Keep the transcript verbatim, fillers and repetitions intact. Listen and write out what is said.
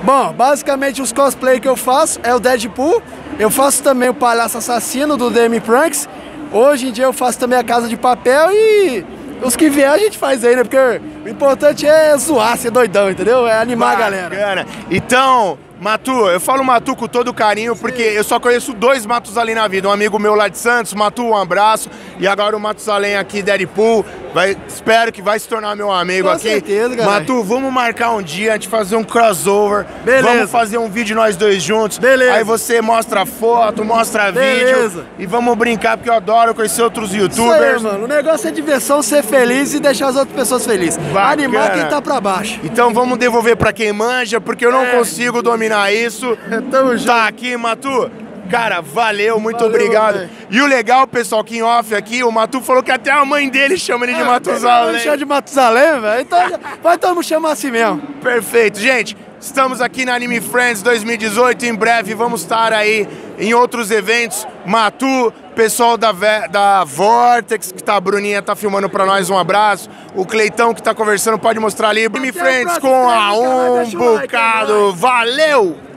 Bom, basicamente os cosplay que eu faço é o Deadpool, eu faço também o Palhaço Assassino do D M Pranks, hoje em dia eu faço também a Casa de Papel e os que vier a gente faz aí, né? Porque o importante é zoar, ser doidão, entendeu? É animar Bacana. a galera. Então, Matu, eu falo Matu com todo carinho, porque eu só conheço dois Matusalém na vida. Um amigo meu lá de Santos, Matu, um abraço. E agora o Matusalém aqui, Deadpool. Vai, espero que vai se tornar meu amigo Com aqui. certeza, galera. Matu, vamos marcar um dia, a gente fazer um crossover. Beleza. Vamos fazer um vídeo nós dois juntos. Beleza. Aí você mostra foto, mostra Beleza. vídeo. E vamos brincar, porque eu adoro conhecer outros Isso youtubers. aí, mano. O negócio é diversão, ser feliz e deixar as outras pessoas felizes. Bacana. Animar quem tá pra baixo. Então vamos devolver pra quem manja, porque eu não É. consigo dominar isso. Tamo junto. Tá aqui, Matu. Cara, valeu, muito Valeu, obrigado. véio. E o legal, pessoal, que em off aqui, o Matu falou que até a mãe dele chama ele de Matusalém. Vamos chamar de Matusalém, velho. Então já- vai todo mundo chamar assim mesmo. Perfeito, gente. Estamos aqui na Anime Friends dois mil e dezoito. Em breve vamos estar aí em outros eventos. Matu, pessoal da, Ve- da Vortex, que tá, a Bruninha tá filmando pra nós, um abraço. O Cleitão que tá conversando, pode mostrar ali. Anime Até a Friends próxima, com a inscreve no canal, um deixa o like, é bocado. nóis. Valeu!